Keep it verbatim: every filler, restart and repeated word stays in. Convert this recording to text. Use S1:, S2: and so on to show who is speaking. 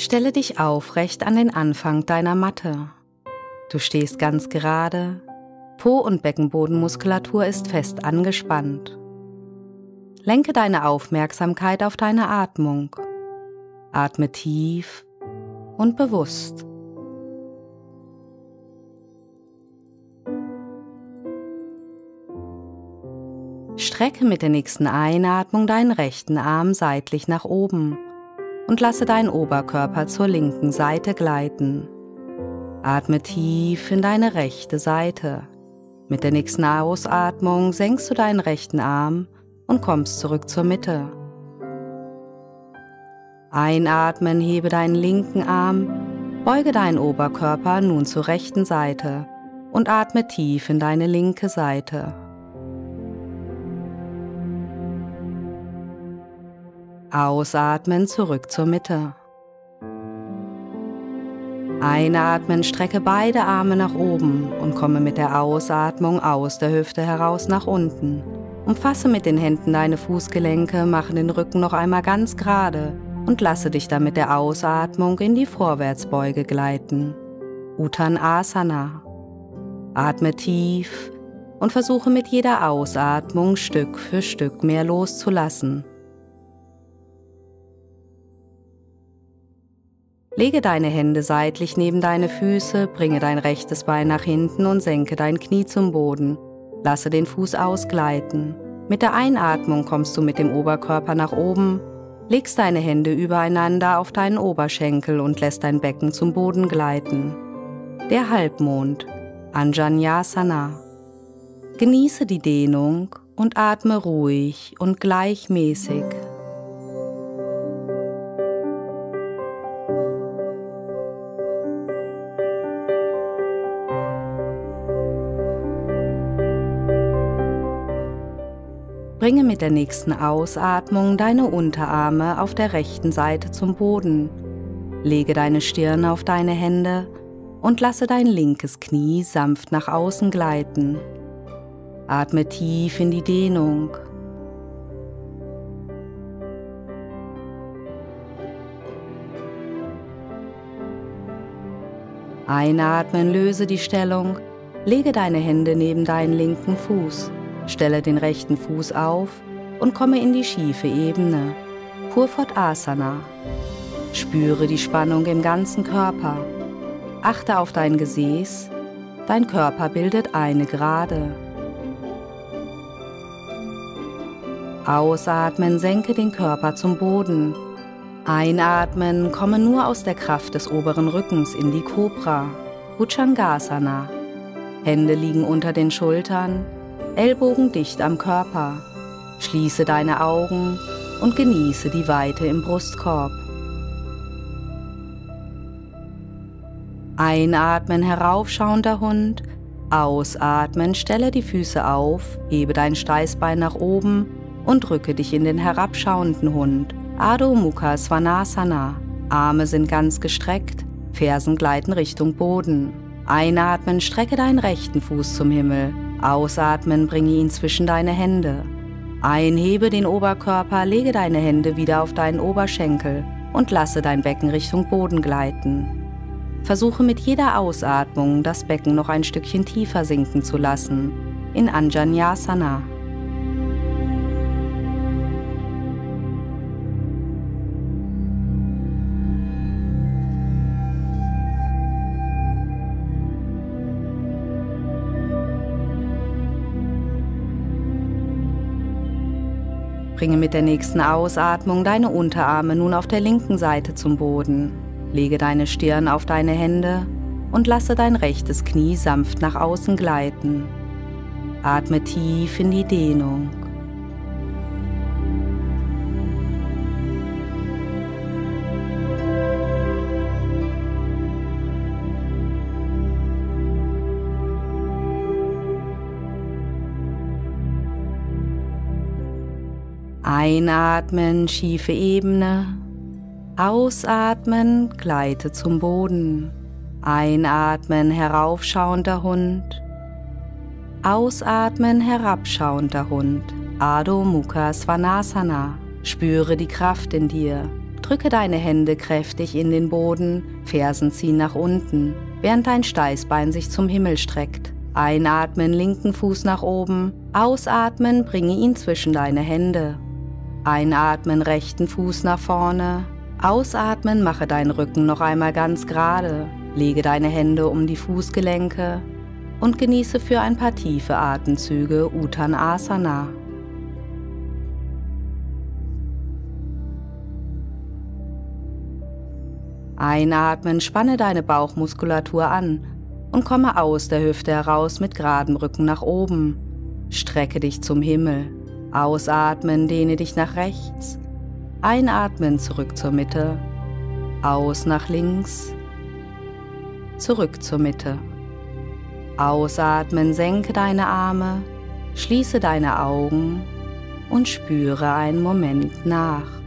S1: Stelle dich aufrecht an den Anfang deiner Matte. Du stehst ganz gerade, Po- und Beckenbodenmuskulatur ist fest angespannt. Lenke deine Aufmerksamkeit auf deine Atmung. Atme tief und bewusst. Strecke mit der nächsten Einatmung deinen rechten Arm seitlich nach oben und lasse deinen Oberkörper zur linken Seite gleiten. Atme tief in deine rechte Seite. Mit der nächsten Ausatmung senkst du deinen rechten Arm und kommst zurück zur Mitte. Einatmen, hebe deinen linken Arm, beuge deinen Oberkörper nun zur rechten Seite und atme tief in deine linke Seite. Ausatmen, zurück zur Mitte. Einatmen, strecke beide Arme nach oben und komme mit der Ausatmung aus der Hüfte heraus nach unten. Umfasse mit den Händen deine Fußgelenke, mache den Rücken noch einmal ganz gerade und lasse dich dann mit der Ausatmung in die Vorwärtsbeuge gleiten. Uttanasana. Atme tief und versuche mit jeder Ausatmung Stück für Stück mehr loszulassen. Lege deine Hände seitlich neben deine Füße, bringe dein rechtes Bein nach hinten und senke dein Knie zum Boden. Lasse den Fuß ausgleiten. Mit der Einatmung kommst du mit dem Oberkörper nach oben, legst deine Hände übereinander auf deinen Oberschenkel und lässt dein Becken zum Boden gleiten. Der Halbmond, Anjaneyasana. Genieße die Dehnung und atme ruhig und gleichmäßig. Bringe mit der nächsten Ausatmung deine Unterarme auf der rechten Seite zum Boden. Lege deine Stirn auf deine Hände und lasse dein linkes Knie sanft nach außen gleiten. Atme tief in die Dehnung. Einatmen, löse die Stellung, lege deine Hände neben deinen linken Fuß. Stelle den rechten Fuß auf und komme in die schiefe Ebene, Purvodasana. Spüre die Spannung im ganzen Körper. Achte auf dein Gesäß, dein Körper bildet eine Gerade. Ausatmen, senke den Körper zum Boden. Einatmen, komme nur aus der Kraft des oberen Rückens in die Kobra, Bhujangasana. Hände liegen unter den Schultern, Ellbogen dicht am Körper. Schließe deine Augen und genieße die Weite im Brustkorb. Einatmen, heraufschauender Hund. Ausatmen, stelle die Füße auf, hebe dein Steißbein nach oben und drücke dich in den herabschauenden Hund, Adho Mukha Svanasana. Arme sind ganz gestreckt, Fersen gleiten Richtung Boden. Einatmen, strecke deinen rechten Fuß zum Himmel. Ausatmen, bringe ihn zwischen deine Hände. Einhebe den Oberkörper, lege deine Hände wieder auf deinen Oberschenkel und lasse dein Becken Richtung Boden gleiten. Versuche mit jeder Ausatmung, das Becken noch ein Stückchen tiefer sinken zu lassen, in Anjaneyasana. Bringe mit der nächsten Ausatmung deine Unterarme nun auf der linken Seite zum Boden. Lege deine Stirn auf deine Hände und lasse dein rechtes Knie sanft nach außen gleiten. Atme tief in die Dehnung. Einatmen, schiefe Ebene. Ausatmen, gleite zum Boden. Einatmen, heraufschauender Hund. Ausatmen, herabschauender Hund. Adho Mukha Svanasana. Spüre die Kraft in dir. Drücke deine Hände kräftig in den Boden, Fersen ziehen nach unten, während dein Steißbein sich zum Himmel streckt. Einatmen, linken Fuß nach oben, ausatmen, bringe ihn zwischen deine Hände. Einatmen, rechten Fuß nach vorne, ausatmen, mache deinen Rücken noch einmal ganz gerade, lege deine Hände um die Fußgelenke und genieße für ein paar tiefe Atemzüge Uttanasana. Einatmen, spanne deine Bauchmuskulatur an und komme aus der Hüfte heraus mit geradem Rücken nach oben. Strecke dich zum Himmel. Ausatmen, dehne dich nach rechts. Einatmen, zurück zur Mitte. Aus nach links. Zurück zur Mitte. Ausatmen, senke deine Arme, schließe deine Augen und spüre einen Moment nach.